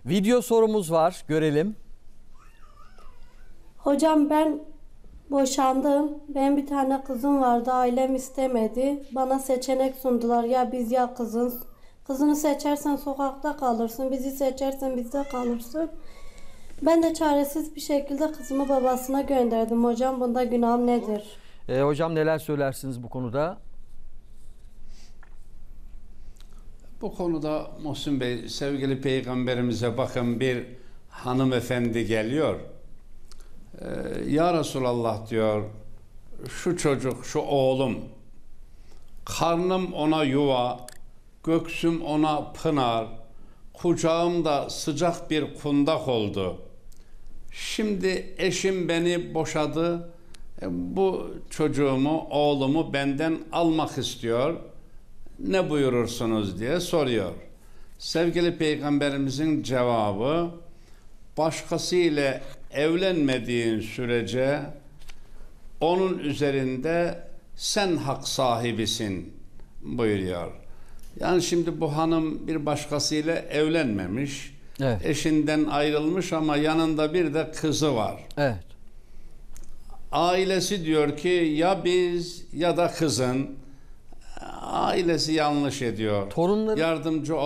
Video sorumuz var, görelim. Hocam ben boşandım. Benim bir tane kızım vardı. Ailem istemedi. Bana seçenek sundular. Ya biz ya kızın. Kızını seçersen sokakta kalırsın. Bizi seçersen bizde kalırsın. Ben de çaresiz bir şekilde kızımı babasına gönderdim. Hocam bunda günahım nedir? Hocam neler söylersiniz bu konuda? Bu konuda Muhsin Bey, sevgili Peygamberimize bakın, bir hanımefendi geliyor. Ya Resulallah diyor, şu çocuk, şu oğlum, karnım ona yuva, göksüm ona pınar, kucağımda sıcak bir kundak oldu. Şimdi eşim beni boşadı, bu çocuğumu, oğlumu benden almak istiyor. Ne buyurursunuz diye soruyor. Sevgili Peygamberimizin cevabı, başkasıyla evlenmediğin sürece onun üzerinde sen hak sahibisin buyuruyor. Yani şimdi bu hanım bir başkasıyla evlenmemiş, Evet. Eşinden ayrılmış ama yanında bir de kızı var. Evet. Ailesi diyor ki ya biz ya da kızın. Ailesi yanlış ediyor. Torunları... Yardımcı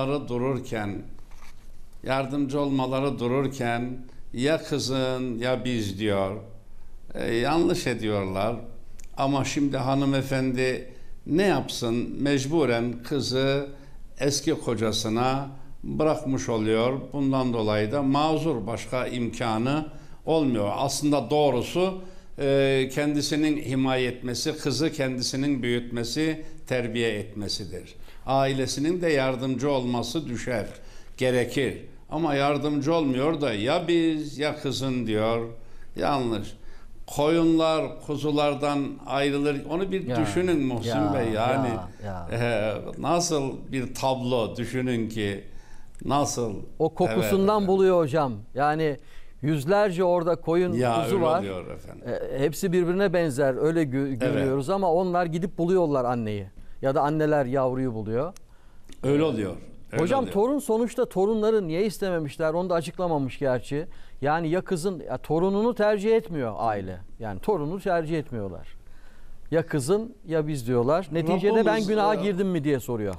olmaları dururken ya kızın ya biz diyor. Yanlış ediyorlar. Ama şimdi hanımefendi ne yapsın? Mecburen kızı eski kocasına bırakmış oluyor. Bundan dolayı da mazur, başka imkanı olmuyor. Aslında doğrusu kendisinin himaye etmesi, kızı kendisinin büyütmesi, terbiye etmesidir. Ailesinin de yardımcı olması düşer, gerekir. Ama yardımcı olmuyor da ya biz ya kızın diyor. Yanlış. Koyunlar kuzulardan ayrılır. Onu bir düşünün Muhsin Bey. Yani nasıl bir tablo düşünün ki, nasıl. O kokusundan buluyor hocam. Yani yüzlerce orada koyun, kuzu var. Hepsi birbirine benzer. Öyle görüyoruz ama onlar gidip buluyorlar anneyi. Ya da anneler yavruyu buluyor. Öyle oluyor. Hocam torun, sonuçta torunları niye istememişler? Onu da açıklamamış gerçi. Yani ya kızın, ya torununu tercih etmiyor aile. Yani torunu tercih etmiyorlar. Ya kızın ya biz diyorlar. Neticede ben günaha girdim mi diye soruyor.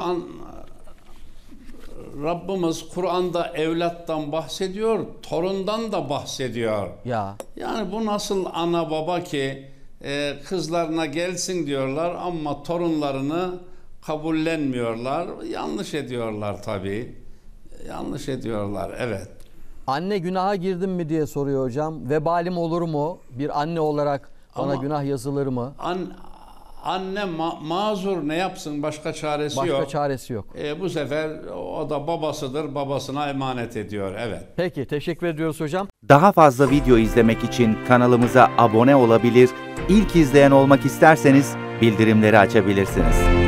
Rabbimiz Kur'an'da evlattan bahsediyor, torundan da bahsediyor. Yani bu nasıl ana baba ki kızlarına gelsin diyorlar ama torunlarını kabullenmiyorlar. Yanlış ediyorlar tabii. Yanlış ediyorlar, evet. Anne günaha girdim mi diye soruyor hocam. Vebalim olur mu? Bir anne olarak bana günah yazılır mı? Anne mazur, ne yapsın? Başka çaresi yok. Başka çaresi yok. Bu sefer o da babasıdır. Babasına emanet ediyor. Evet. Peki, teşekkür ediyoruz hocam. Daha fazla video izlemek için kanalımıza abone olabilir, İlk izleyen olmak isterseniz bildirimleri açabilirsiniz.